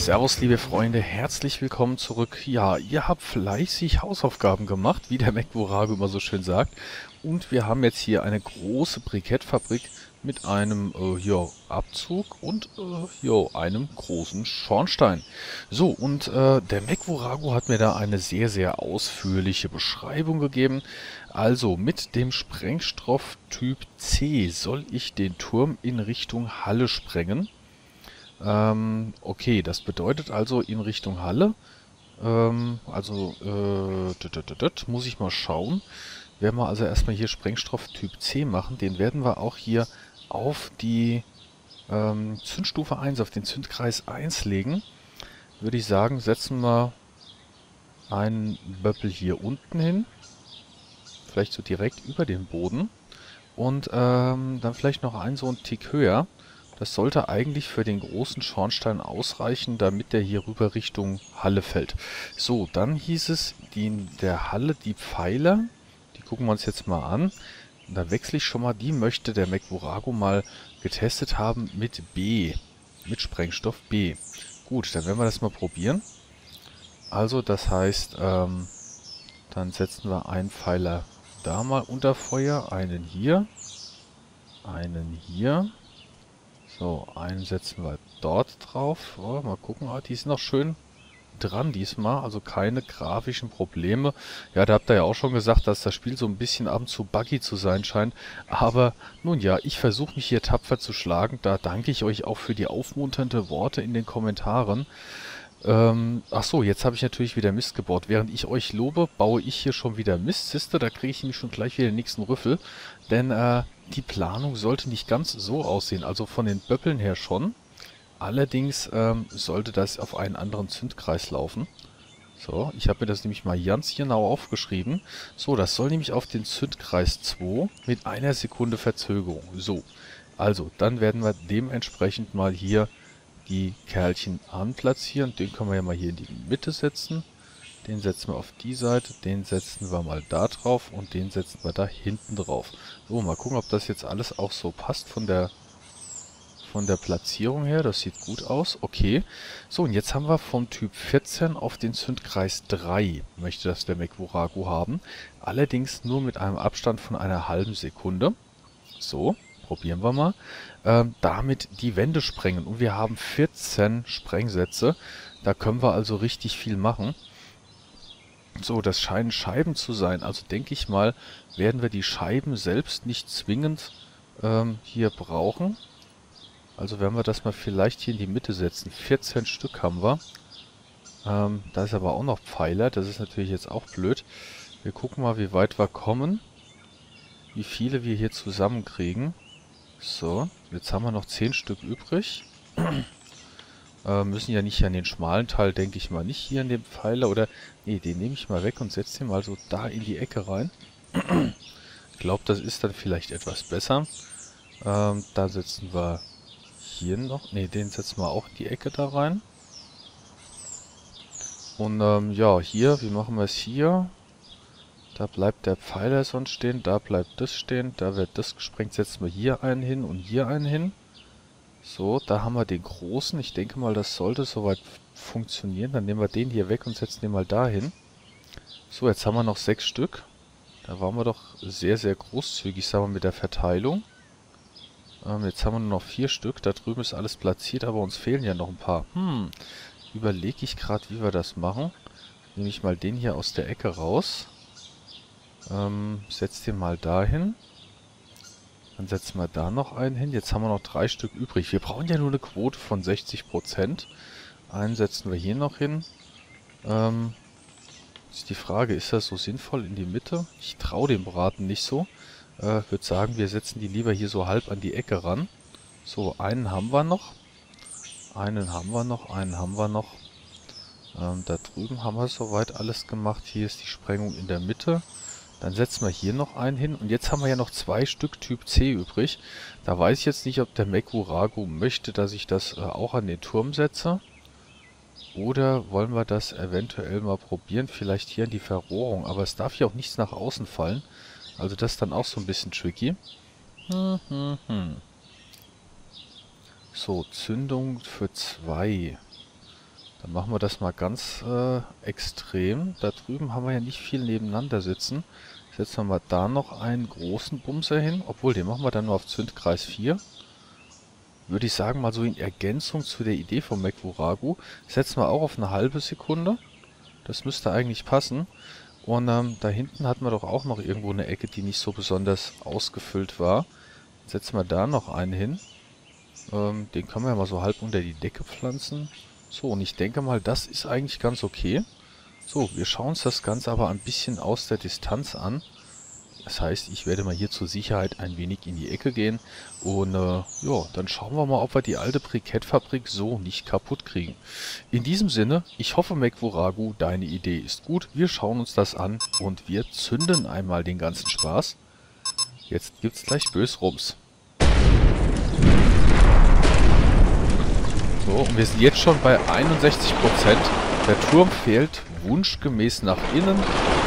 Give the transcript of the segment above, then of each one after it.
Servus, liebe Freunde, herzlich willkommen zurück. Ja, ihr habt fleißig Hausaufgaben gemacht, wie der McVorago immer so schön sagt. Und wir haben jetzt hier eine große Brikettfabrik mit einem Abzug und einem großen Schornstein. So, und der McVorago hat mir da eine sehr, sehr ausführliche Beschreibung gegeben. Also, mit dem Sprengstoff Typ C soll ich den Turm in Richtung Halle sprengen. Okay, das bedeutet also in Richtung Halle. Muss ich mal schauen. Werden wir also erstmal hier Sprengstoff Typ C machen. Den werden wir auch hier auf die Zündstufe 1, auf den Zündkreis 1 legen. Würde ich sagen, setzen wir einen Böppel hier unten hin. Vielleicht so direkt über den Boden. Und dann vielleicht noch einen so einen Tick höher. Das sollte eigentlich für den großen Schornstein ausreichen, damit der hier rüber Richtung Halle fällt. So, dann hieß es, in der Halle die Pfeiler, die gucken wir uns jetzt mal an. Und da wechsle ich schon mal, die möchte der McVorago mal getestet haben mit B, mit Sprengstoff B. Gut, dann werden wir das mal probieren. Also, das heißt, dann setzen wir einen Pfeiler da mal unter Feuer, einen hier. So, einen setzen wir dort drauf. Oh, mal gucken, die ist noch schön dran diesmal, also keine grafischen Probleme. Ja, da habt ihr ja auch schon gesagt, dass das Spiel so ein bisschen ab und zu buggy zu sein scheint. Aber nun ja, ich versuche mich hier tapfer zu schlagen. Da danke ich euch auch für die aufmunternde Worte in den Kommentaren. Ach so, jetzt habe ich natürlich wieder Mist gebaut. Während ich euch lobe, baue ich hier schon wieder Mist. Siehste, da kriege ich nämlich schon gleich wieder den nächsten Rüffel. Denn die Planung sollte nicht ganz so aussehen. Also von den Böppeln her schon. Allerdings sollte das auf einen anderen Zündkreis laufen. So, ich habe mir das nämlich mal ganz genau aufgeschrieben. So, das soll nämlich auf den Zündkreis 2 mit einer Sekunde Verzögerung. So, also dann werden wir dementsprechend mal hier die Kerlchen anplatzieren. Den können wir ja mal hier in die Mitte setzen. Den setzen wir auf die Seite, den setzen wir mal da drauf und den setzen wir da hinten drauf. So, mal gucken, ob das jetzt alles auch so passt von der Platzierung her. Das sieht gut aus. Okay. So, und jetzt haben wir vom Typ 14 auf den Zündkreis 3, möchte das der McVorago haben. Allerdings nur mit einem Abstand von einer halben Sekunde. So, probieren wir mal. Damit die Wände sprengen. Und wir haben 14 Sprengsätze. Da können wir also richtig viel machen. So, das scheinen Scheiben zu sein. Also denke ich mal, werden wir die Scheiben selbst nicht zwingend hier brauchen. Also werden wir das mal vielleicht hier in die Mitte setzen. 14 Stück haben wir. Da ist aber auch noch Pfeiler. Das ist natürlich jetzt auch blöd. Wir gucken mal, wie weit wir kommen. Wie viele wir hier zusammenkriegen. So, jetzt haben wir noch 10 Stück übrig. Müssen ja nicht an den schmalen Teil, denke ich mal, nicht hier in dem Pfeiler. Oder, nee, den nehme ich mal weg und setze den mal so da in die Ecke rein. Ich glaube, das ist dann vielleicht etwas besser. Da setzen wir hier noch. Ne, den setzen wir auch in die Ecke da rein. Und ja, hier, wie machen wir es hier? Da bleibt der Pfeiler sonst stehen, da bleibt das stehen, da wird das gesprengt. Setzen wir hier einen hin und hier einen hin. So, da haben wir den großen. Ich denke mal, das sollte soweit funktionieren. Dann nehmen wir den hier weg und setzen den mal dahin. So, jetzt haben wir noch 6 Stück. Da waren wir doch sehr, sehr großzügig, sagen wir, mit der Verteilung. Jetzt haben wir nur noch 4 Stück. Da drüben ist alles platziert, aber uns fehlen ja noch ein paar. Überlege ich gerade, wie wir das machen. Nehme ich mal den hier aus der Ecke raus. Setz den mal dahin. Dann setzen wir da noch einen hin. Jetzt haben wir noch 3 Stück übrig. Wir brauchen ja nur eine Quote von 60%. Einen setzen wir hier noch hin. Ist die Frage, ist das so sinnvoll in die Mitte? Ich traue dem Braten nicht so. Würde sagen, wir setzen die lieber hier so halb an die Ecke ran. So, einen haben wir noch. Einen haben wir noch. Da drüben haben wir soweit alles gemacht. Hier ist die Sprengung in der Mitte. Dann setzen wir hier noch einen hin. Und jetzt haben wir ja noch 2 Stück Typ C übrig. Da weiß ich jetzt nicht, ob der McVorago möchte, dass ich das auch an den Turm setze. Oder wollen wir das eventuell mal probieren? Vielleicht hier in die Verrohrung. Aber es darf hier auch nichts nach außen fallen. Also das ist dann auch so ein bisschen tricky. So, Zündung für 2. Dann machen wir das mal ganz extrem. Da drüben haben wir ja nicht viel nebeneinander sitzen. Setzen wir mal da noch einen großen Bumser hin. Obwohl, den machen wir dann nur auf Zündkreis 4. Würde ich sagen, mal so in Ergänzung zu der Idee von Mekworagu. Setzen wir auch auf eine halbe Sekunde. Das müsste eigentlich passen. Und da hinten hatten wir doch auch noch irgendwo eine Ecke, die nicht so besonders ausgefüllt war. Setzen wir da noch einen hin. Den können wir ja mal so halb unter die Decke pflanzen. So, und ich denke mal, das ist eigentlich ganz okay. So, wir schauen uns das Ganze aber ein bisschen aus der Distanz an. Das heißt, ich werde mal hier zur Sicherheit ein wenig in die Ecke gehen. Und ja, dann schauen wir mal, ob wir die alte Brikettfabrik so nicht kaputt kriegen. In diesem Sinne, ich hoffe, Mekworagu, deine Idee ist gut. Wir schauen uns das an und wir zünden einmal den ganzen Spaß. Jetzt gibt's gleich Bösrums. So, und wir sind jetzt schon bei 61%. Der Turm fehlt wunschgemäß nach innen.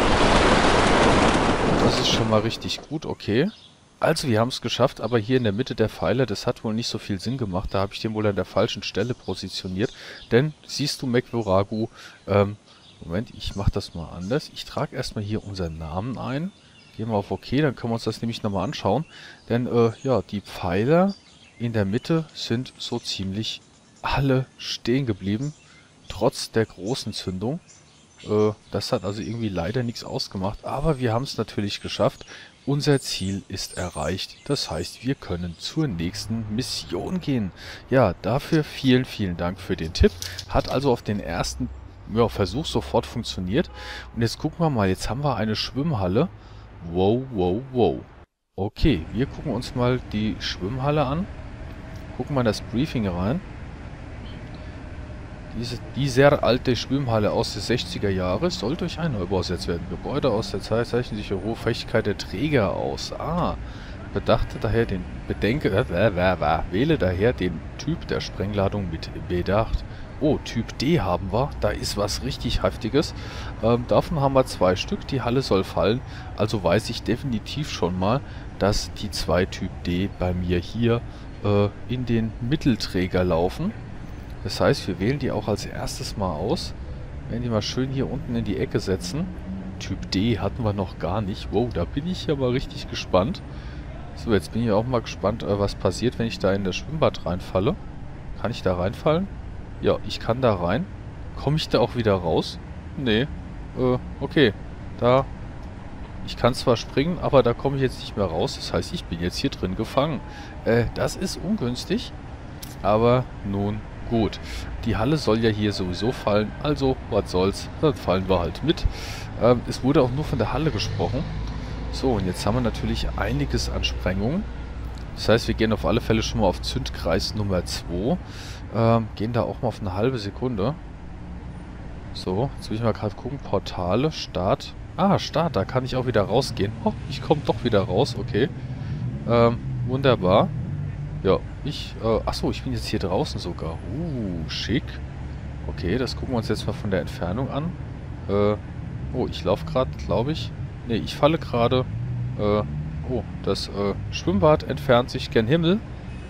Das ist schon mal richtig gut, okay. Also, wir haben es geschafft, aber hier in der Mitte der Pfeiler, das hat wohl nicht so viel Sinn gemacht. Da habe ich den wohl an der falschen Stelle positioniert. Denn, siehst du, Mekworagu, Moment, ich mache das mal anders. Ich trage erstmal hier unseren Namen ein. Gehen wir auf OK, dann können wir uns das nämlich nochmal anschauen. Denn, ja, die Pfeiler in der Mitte sind so ziemlich alle stehen geblieben. Trotz der großen Zündung. Das hat also irgendwie leider nichts ausgemacht, aber wir haben es natürlich geschafft. Unser Ziel ist erreicht. Das heißt, wir können zur nächsten Mission gehen. Ja, dafür vielen, vielen Dank für den Tipp. Hat also auf den ersten Versuch sofort funktioniert. Und jetzt gucken wir mal, jetzt haben wir eine Schwimmhalle. Wow, wow, wow. Okay, wir gucken uns mal die Schwimmhalle an. Gucken mal in das Briefing rein. Die sehr alte Schwimmhalle aus den 60er Jahren soll durch einen Neubau ersetzt werden. Gebäude aus der Zeit zeichnen sich die hohe Fähigkeit der Träger aus. Wähle daher den Typ der Sprengladung mit Bedacht. Oh, Typ D haben wir. Da ist was richtig Heftiges. Davon haben wir 2 Stück. Die Halle soll fallen. Also weiß ich definitiv schon mal, dass die 2 Typ D bei mir hier in den Mittelträger laufen. Das heißt, wir wählen die auch als erstes mal aus. Werden die mal schön hier unten in die Ecke setzen. Typ D hatten wir noch gar nicht. Wow, da bin ich ja mal richtig gespannt. So, jetzt bin ich auch mal gespannt, was passiert, wenn ich da in das Schwimmbad reinfalle. Kann ich da reinfallen? Ja, ich kann da rein. Komme ich da auch wieder raus? Nee. Okay. Ich kann zwar springen, aber da komme ich jetzt nicht mehr raus. Das heißt, ich bin jetzt hier drin gefangen. Das ist ungünstig. Aber nun gut. Die Halle soll ja hier sowieso fallen. Also, was soll's. Dann fallen wir halt mit. Es wurde auch nur von der Halle gesprochen. So, und jetzt haben wir natürlich einiges an Sprengungen. Das heißt, wir gehen auf alle Fälle schon mal auf Zündkreis Nummer 2. Gehen da auch mal auf eine halbe Sekunde. So, jetzt will ich mal gerade gucken. Portale, Start. Ah, Start, da kann ich auch wieder rausgehen. Oh, ich komme doch wieder raus, okay. Wunderbar. Ja, achso, ich bin jetzt hier draußen sogar. Schick. Okay, das gucken wir uns jetzt mal von der Entfernung an. Oh, ich laufe gerade, glaube ich. Ne, ich falle gerade. Oh, das Schwimmbad entfernt sich gen Himmel.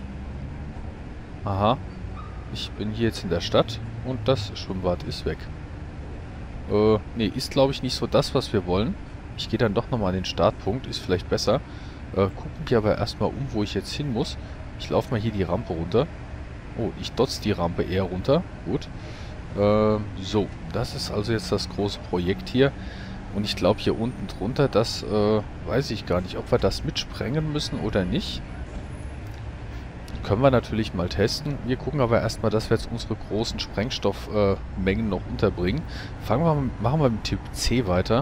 Aha. Ich bin hier jetzt in der Stadt und das Schwimmbad ist weg. Ne, ist glaube ich nicht so das, was wir wollen. Ich gehe dann doch nochmal an den Startpunkt, ist vielleicht besser. Gucken wir aber erstmal um, wo ich jetzt hin muss. Ich laufe mal hier die Rampe runter. Oh, ich dotze die Rampe eher runter. Gut. So, das ist also jetzt das große Projekt hier. Und ich glaube hier unten drunter, das weiß ich gar nicht, ob wir das mitsprengen müssen oder nicht. Können wir natürlich mal testen. Wir gucken aber erstmal, dass wir jetzt unsere großen Sprengstoffmengen noch unterbringen. Machen wir mit Typ C weiter.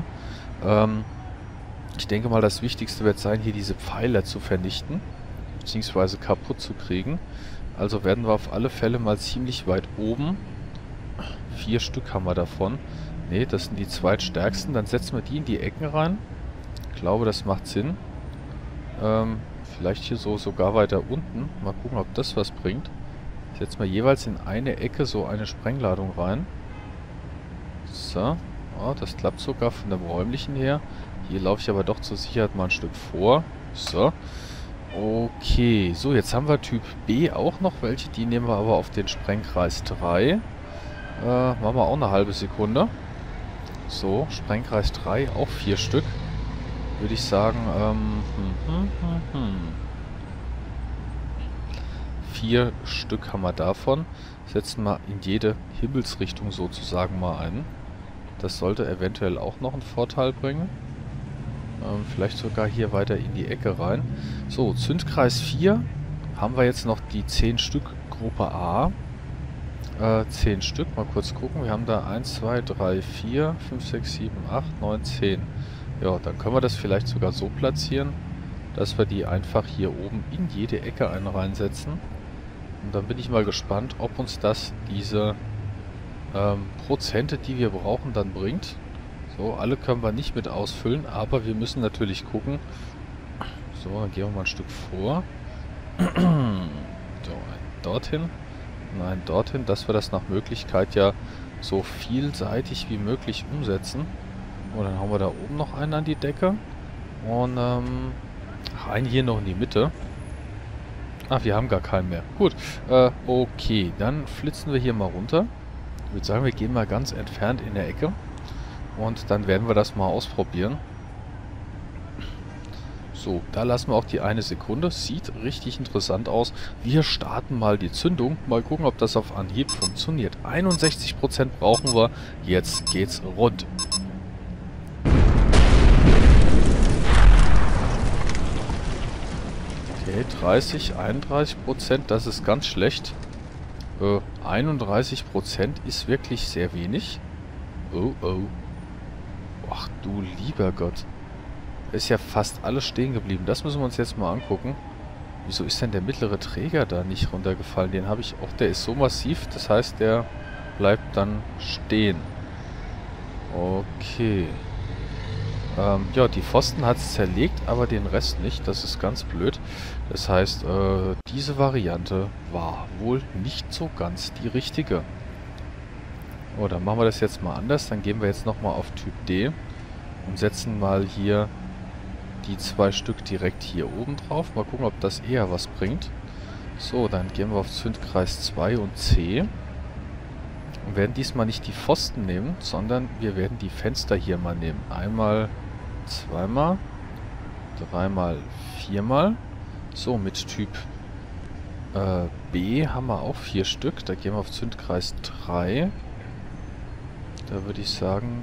Ich denke mal, das Wichtigste wird sein, hier diese Pfeiler zu vernichten. Beziehungsweise kaputt zu kriegen. Also werden wir auf alle Fälle mal ziemlich weit oben. 4 Stück haben wir davon. Ne, das sind die zweitstärksten. Dann setzen wir die in die Ecken rein. Ich glaube, das macht Sinn. Vielleicht hier so sogar weiter unten. Mal gucken, ob das was bringt. Setzen wir jeweils in eine Ecke so eine Sprengladung rein. So. Oh, das klappt sogar von dem räumlichen her. Hier laufe ich aber doch zur Sicherheit mal ein Stück vor. So. Okay, so jetzt haben wir Typ B auch noch welche, die nehmen wir aber auf den Sprengkreis 3. Machen wir auch eine halbe Sekunde. So, Sprengkreis 3, auch 4 Stück. Würde ich sagen, 4 Stück haben wir davon. Setzen wir in jede Himmelsrichtung sozusagen mal ein. Das sollte eventuell auch noch einen Vorteil bringen. Vielleicht sogar hier weiter in die Ecke rein. So, Zündkreis 4 haben wir jetzt noch die 10 Stück Gruppe A. 10 Stück, mal kurz gucken. Wir haben da 1, 2, 3, 4, 5, 6, 7, 8, 9, 10. Ja, dann können wir das vielleicht sogar so platzieren, dass wir die einfach hier oben in jede Ecke einen reinsetzen. Und dann bin ich mal gespannt, ob uns das diese Prozente, die wir brauchen, dann bringt. So, alle können wir nicht mit ausfüllen, aber wir müssen natürlich gucken. So, dann gehen wir mal ein Stück vor. So, einen dorthin. Nein, dorthin, dass wir das nach Möglichkeit ja so vielseitig wie möglich umsetzen. Und dann haben wir da oben noch einen an die Decke. Und einen hier noch in die Mitte. Ach, wir haben gar keinen mehr. Gut, okay, dann flitzen wir hier mal runter. Ich würde sagen, wir gehen mal ganz entfernt in der Ecke. Und dann werden wir das mal ausprobieren. So, da lassen wir auch die eine Sekunde. Sieht richtig interessant aus. Wir starten mal die Zündung. Mal gucken, ob das auf Anhieb funktioniert. 61% brauchen wir. Jetzt geht's rund. Okay, 30, 31%. Das ist ganz schlecht. 31% ist wirklich sehr wenig. Oh, oh. Ach du lieber Gott. Ist ja fast alles stehen geblieben. Das müssen wir uns jetzt mal angucken. Wieso ist denn der mittlere Träger da nicht runtergefallen? Den habe ich auch. Der ist so massiv. Das heißt, der bleibt dann stehen. Okay. Ja, die Pfosten hat es zerlegt, aber den Rest nicht. Das ist ganz blöd. Das heißt, diese Variante war wohl nicht so ganz die richtige. Oh, dann machen wir das jetzt mal anders. Dann gehen wir jetzt nochmal auf Typ D und setzen mal hier die 2 Stück direkt hier oben drauf. Mal gucken, ob das eher was bringt. So, dann gehen wir auf Zündkreis 2 und C. Und werden diesmal nicht die Pfosten nehmen, sondern wir werden die Fenster hier mal nehmen. Einmal, zweimal, dreimal, viermal. So, mit Typ B haben wir auch 4 Stück. Da gehen wir auf Zündkreis 3. Da würde ich sagen,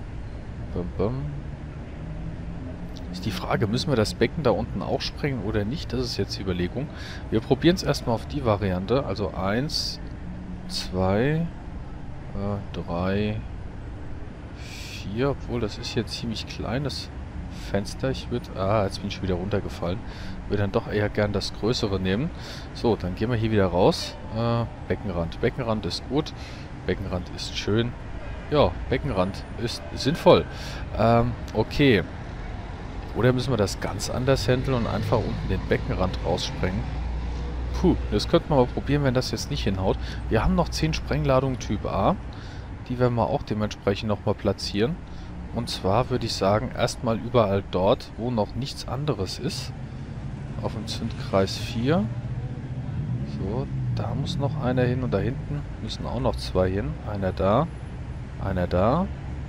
ist die Frage, müssen wir das Becken da unten auch sprengen oder nicht? Das ist jetzt die Überlegung. Wir probieren es erstmal auf die Variante. Also 1, 2, 3, 4. Obwohl, das ist hier ein ziemlich kleines Fenster. Ich würde... Ah, jetzt bin ich schon wieder runtergefallen. Ich würde dann doch eher gern das größere nehmen. So, dann gehen wir hier wieder raus. Beckenrand. Beckenrand ist gut. Beckenrand ist schön. Ja, Beckenrand ist sinnvoll. Okay. Oder müssen wir das ganz anders handeln und einfach unten den Beckenrand raussprengen? Puh, das könnten wir mal probieren, wenn das jetzt nicht hinhaut. Wir haben noch 10 Sprengladungen Typ A. Die werden wir auch dementsprechend nochmal platzieren. Und zwar würde ich sagen, erstmal überall dort, wo noch nichts anderes ist. Auf dem Zündkreis 4. So, da muss noch einer hin und da hinten müssen auch noch 2 hin. Einer da, einer da.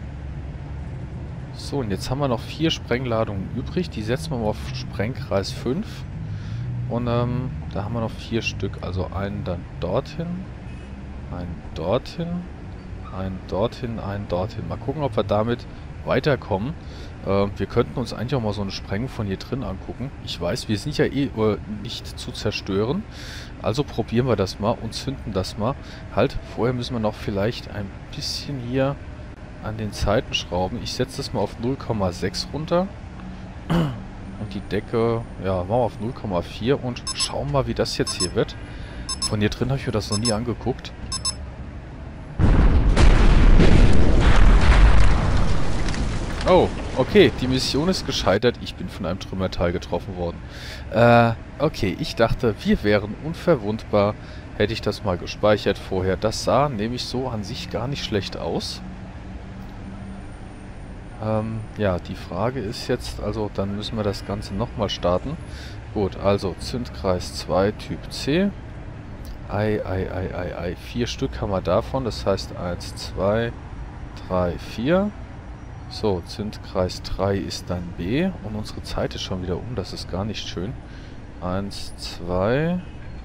So, und jetzt haben wir noch 4 Sprengladungen übrig. Die setzen wir mal auf Sprengkreis 5. Und da haben wir noch 4 Stück. Also einen dann dorthin, einen dorthin, einen dorthin, einen dorthin. Mal gucken, ob wir damit weiterkommen. Wir könnten uns eigentlich auch mal so eine Sprengung von hier drin angucken. Ich weiß, wir sind ja eh nicht zu zerstören. Also probieren wir das mal und zünden das mal. Halt, vorher müssen wir noch vielleicht ein bisschen hier an den Seitenschrauben. Ich setze das mal auf 0,6 runter. Und die Decke, ja, machen wir auf 0,4 und schauen mal, wie das jetzt hier wird. Von hier drin habe ich mir das noch nie angeguckt. Oh, okay, die Mission ist gescheitert. Ich bin von einem Trümmerteil getroffen worden. Okay, ich dachte, wir wären unverwundbar. Hätte ich das mal gespeichert vorher. Das sah nämlich so an sich gar nicht schlecht aus. Ja, die Frage ist jetzt, also dann müssen wir das Ganze nochmal starten. Gut, also Zündkreis 2 Typ C. Ei, ei, ei, ei, ei. 4 Stück haben wir davon. Das heißt 1, 2, 3, 4. So, Zündkreis 3 ist dann B. Und unsere Zeit ist schon wieder um. Das ist gar nicht schön. 1, 2,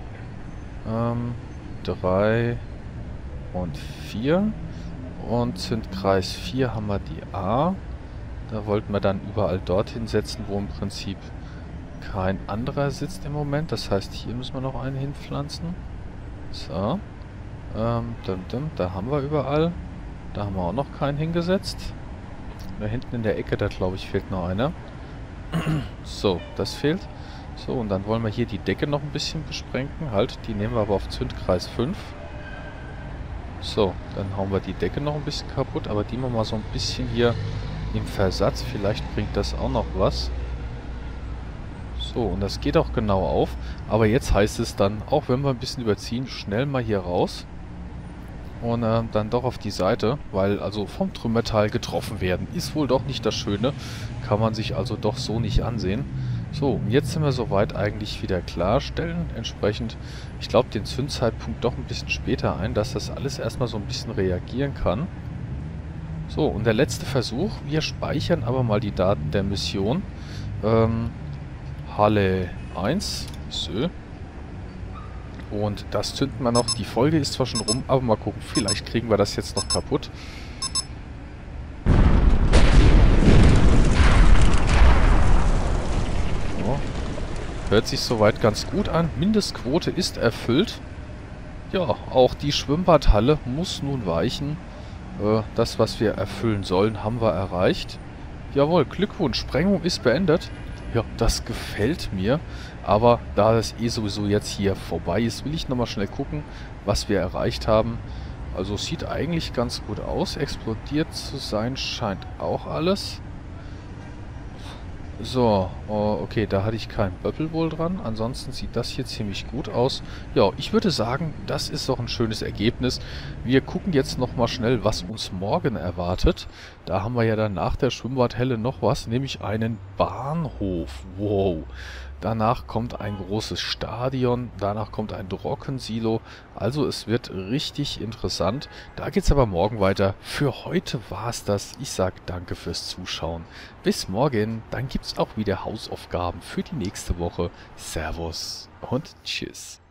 3 und 4. Und Zündkreis 4 haben wir die A. Da wollten wir dann überall dorthin setzen, wo im Prinzip kein anderer sitzt im Moment. Das heißt, hier müssen wir noch einen hinpflanzen. So. Da haben wir überall. Da haben wir auch noch keinen hingesetzt. Da hinten in der Ecke, da glaube ich, fehlt noch einer. So, das fehlt. So, und dann wollen wir hier die Decke noch ein bisschen besprenken. Halt, die nehmen wir aber auf Zündkreis 5. So, dann hauen wir die Decke noch ein bisschen kaputt, aber die machen wir so ein bisschen hier im Versatz. Vielleicht bringt das auch noch was. So, und das geht auch genau auf. Aber jetzt heißt es dann, auch wenn wir ein bisschen überziehen, schnell mal hier raus. Und dann doch auf die Seite, weil also vom Trümmerteil getroffen werden ist wohl doch nicht das Schöne. Kann man sich also doch so nicht ansehen. So, und jetzt sind wir soweit eigentlich wieder klarstellen. Entsprechend, ich glaube, den Zündzeitpunkt doch ein bisschen später ein, dass das alles erstmal so ein bisschen reagieren kann. So, und der letzte Versuch. Wir speichern aber mal die Daten der Mission. Halle 1. So. Und das zünden wir noch. Die Folge ist zwar schon rum, aber mal gucken. Vielleicht kriegen wir das jetzt noch kaputt. So. Hört sich soweit ganz gut an. Mindestquote ist erfüllt. Ja, auch die Schwimmbadhalle muss nun weichen. Das, was wir erfüllen sollen, haben wir erreicht. Jawohl, Glückwunsch. Sprengung ist beendet. Ja, das gefällt mir. Aber da das sowieso jetzt hier vorbei ist, will ich nochmal schnell gucken, was wir erreicht haben. Also sieht eigentlich ganz gut aus. Explodiert zu sein scheint auch alles. So, okay, da hatte ich kein Böppel wohl dran. Ansonsten sieht das hier ziemlich gut aus. Ja, ich würde sagen, das ist doch ein schönes Ergebnis. Wir gucken jetzt nochmal schnell, was uns morgen erwartet. Da haben wir ja dann nach der Schwimmbadhalle noch was, nämlich einen Bahnhof. Wow. Danach kommt ein großes Stadion, danach kommt ein Drockensilo. Also es wird richtig interessant. Da geht es aber morgen weiter. Für heute war es das. Ich sage danke fürs Zuschauen. Bis morgen. Dann gibt es auch wieder Hausaufgaben für die nächste Woche. Servus und tschüss.